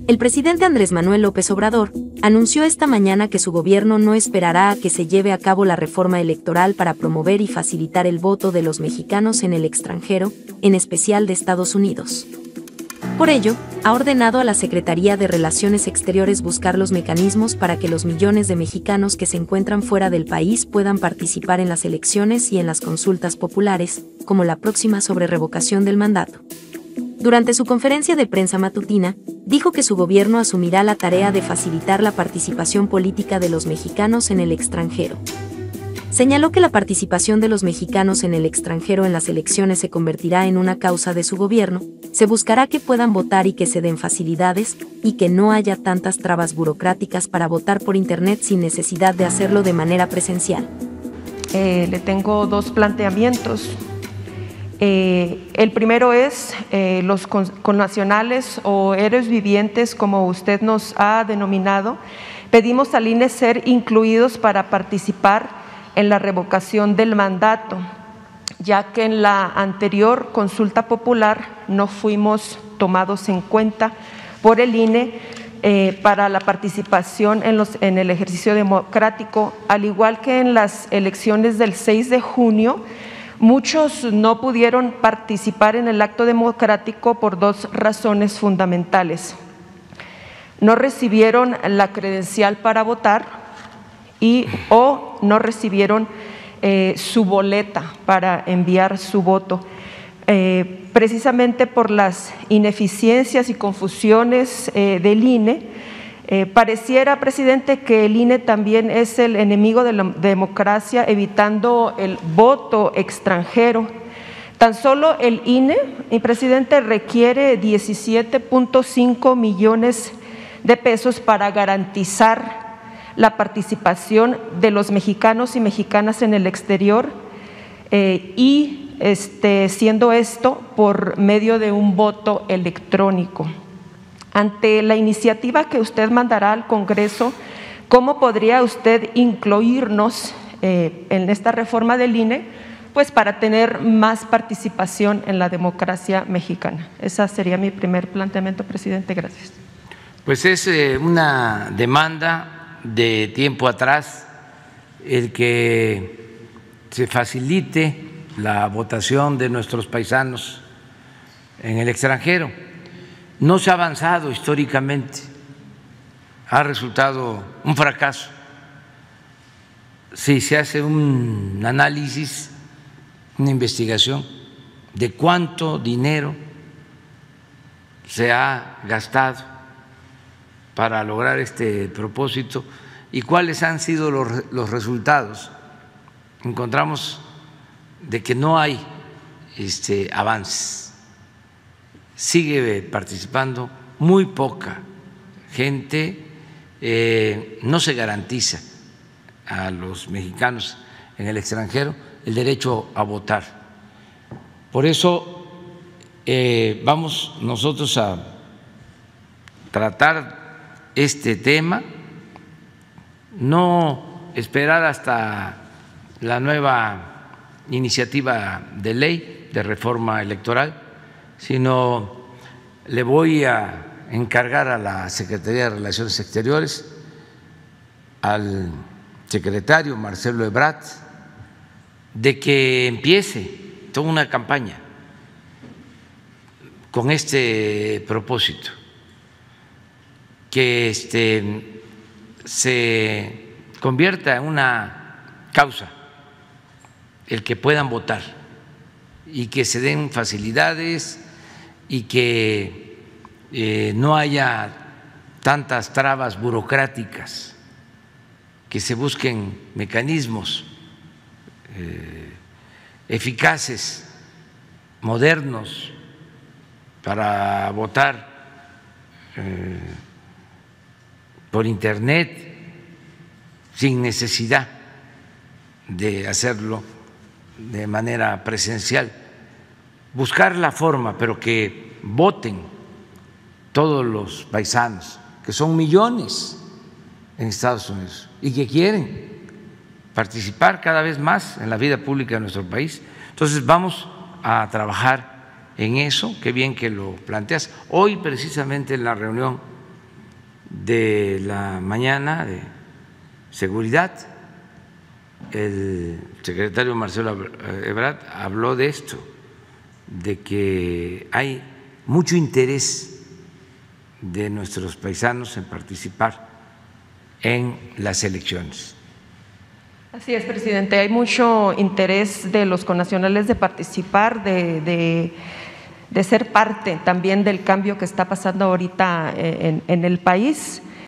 El presidente Andrés Manuel López Obrador anunció esta mañana que su gobierno no esperará a que se lleve a cabo la reforma electoral para promover y facilitar el voto de los mexicanos en el extranjero, en especial de Estados Unidos. Por ello, ha ordenado a la Secretaría de Relaciones Exteriores buscar los mecanismos para que los millones de mexicanos que se encuentran fuera del país puedan participar en las elecciones y en las consultas populares, como la próxima sobre revocación del mandato. Durante su conferencia de prensa matutina, dijo que su gobierno asumirá la tarea de facilitar la participación política de los mexicanos en el extranjero. Señaló que la participación de los mexicanos en el extranjero en las elecciones se convertirá en una causa de su gobierno, se buscará que puedan votar y que se den facilidades, y que no haya tantas trabas burocráticas para votar por Internet sin necesidad de hacerlo de manera presencial. Le tengo dos planteamientos. El primero es los connacionales o héroes vivientes, como usted nos ha denominado, pedimos al INE ser incluidos para participar en la revocación del mandato, ya que en la anterior consulta popular no fuimos tomados en cuenta por el INE para la participación en el ejercicio democrático, al igual que en las elecciones del 6 de junio, muchos no pudieron participar en el acto democrático por dos razones fundamentales. No recibieron la credencial para votar o no recibieron su boleta para enviar su voto. Precisamente por las ineficiencias y confusiones del INE, pareciera, presidente, que el INE también es el enemigo de la democracia, evitando el voto extranjero. Tan solo el INE, presidente, requiere 17.5 millones de pesos para garantizar la participación de los mexicanos y mexicanas en el exterior siendo esto por medio de un voto electrónico. Ante la iniciativa que usted mandará al Congreso, ¿cómo podría usted incluirnos en esta reforma del INE, pues para tener más participación en la democracia mexicana? Ese sería mi primer planteamiento, presidente. Gracias. Pues es una demanda de tiempo atrás el que se facilite la votación de nuestros paisanos en el extranjero. No se ha avanzado históricamente, ha resultado un fracaso. Si se hace un análisis, una investigación de cuánto dinero se ha gastado para lograr este propósito y cuáles han sido los resultados, encontramos de que no hay avances. Sigue participando muy poca gente, no se garantiza a los mexicanos en el extranjero el derecho a votar. Por eso vamos nosotros a tratar este tema, no esperar hasta la nueva iniciativa de ley de reforma electoral, sino le voy a encargar a la Secretaría de Relaciones Exteriores, al secretario Marcelo Ebrard, de que empiece toda una campaña con este propósito, que se convierta en una causa el que puedan votar y que se den facilidades y que no haya tantas trabas burocráticas, que se busquen mecanismos eficaces, modernos, para votar por Internet sin necesidad de hacerlo de manera presencial. Buscar la forma, pero que voten todos los paisanos, que son millones en Estados Unidos y que quieren participar cada vez más en la vida pública de nuestro país. Entonces vamos a trabajar en eso. Qué bien que lo planteas. Hoy precisamente en la reunión de la mañana de seguridad, el secretario Marcelo Ebrard habló de esto, de que hay mucho interés de nuestros paisanos en participar en las elecciones. Así es, presidente. Hay mucho interés de los connacionales de participar, de ser parte también del cambio que está pasando ahorita en el país.